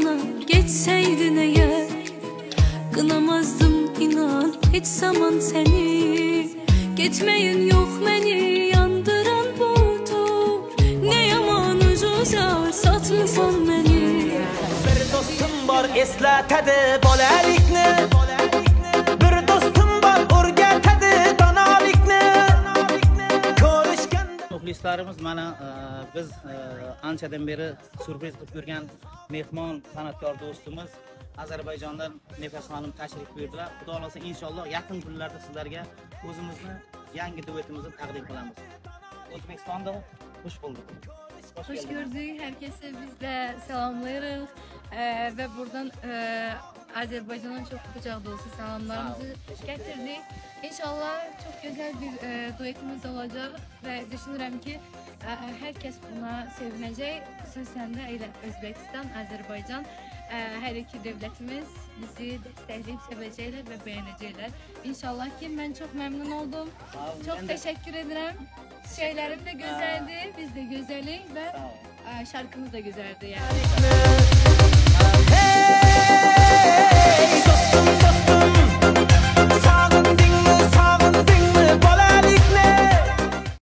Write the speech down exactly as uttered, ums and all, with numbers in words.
yana geçseydin eğer, kınamazdım inan hiç zaman seni. Geçmeyin yok beni yandıran budur, ne yaman ucuza satmışsan beni. Bir dostum var eslatadi bolalikni, bir dostum var o'rgatadi donolikni. Muxlislarimiz mana biz anchadan beri sürpriz qilib yurgan mehmon san'atkor do'stimiz Ozarbayjondan Nefas xonim tashrif buyurdilar. Xudo xolasa inshaalloh yaqin kunlarda sizlarga o'zimizni yangi duetimizni taqdim qilamiz. O'zbekistonda xush bulduk. Hoş gördük. Herkese biz de selamlarız. Ee, ve buradan e, Azerbaycan'a çok kucak dolusu selamlarımızı getirdik. İnşallah çok güzel bir e, duetimiz olacak ve düşünürüm ki e, herkes buna sevinecek. Xüsusən də elə Özbekistan, Azerbaycan e, her iki devletimiz bizi destekleyip sevecekler ve beğenecekler. İnşallah ki ben çok memnun oldum. Çok teşekkür ederim. Şeylerim de güzeldi, biz de güzeliz ve şarkımız da güzeldi yani.